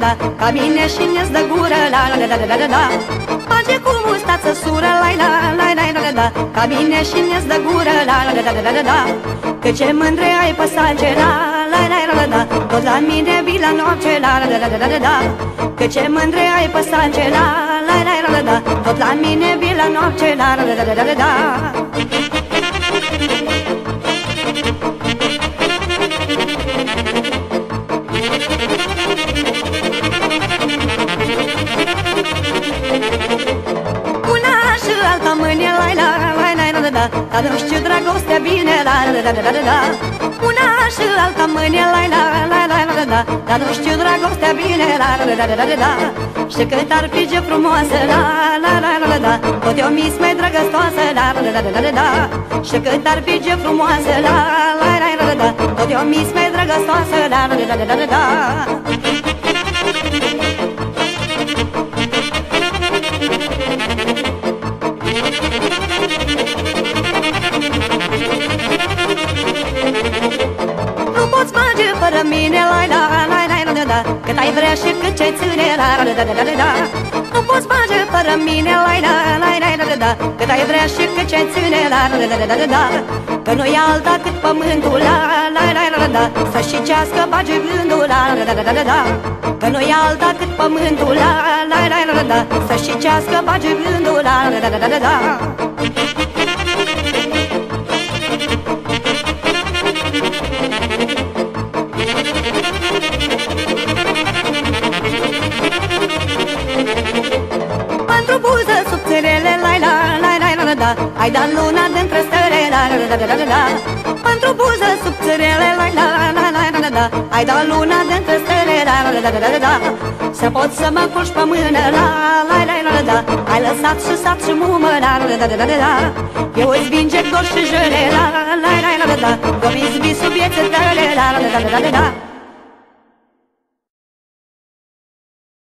da, ca mine și ne-ți dă gură, la la la la la la. Face cu mustață sură, la la la la la la, ca mine și ne-ți dă gură, la la la la la la. Că ce mândre ai pe salge, la la la la la, tot la mine vii la noapte, la la la la la la. Că ce mândre ai pe salge, la la la la la, tot la mine vii la noapte, la la la la la la. Una și alta mâine, la la la la la la, dar nu știu dragostea bine, la la la la la la. Una și alta mâine, la la la la la la, dar nu știu dragostea bine, la la la la la la. Și cât ar fi ce frumoasă, la la la la la, tot e o mis mai drăgăstoasă, la la la la la la. Și cât ar fi ce frumoasă, la la la la la, tot e o mis mai drăgăstoasă, la la la la la la. Nu poți merge fără mine, la la la la la la, cât ai vrea și cât ce ține, la la la la la la. Nu poți merge fără mine, la la la la la la, cât ai vrea și cât ce ține, la la la la la la. Că nu-i alta cât pământul, la la la la la, să și cească bage gândul, la la la la la la. Că nu-i alta cât pământul, la la la la la, să și cească bage gândul, la la la la la la. Pentru buză subțirele, la la la la la la, ai dat luna dintre stele, la la la la la la. Pentru buză subțirele, la la la la la la, ai dat luna dintre stele, la la la la la la. Să poți să mă culci pe mână, la la la la la, ai lăsat și sat și mumă, la la la la la la. Eu îți vinge dor și jele, la la la la la la, eu mi-ți vis sub viețe tale, la la la la la la.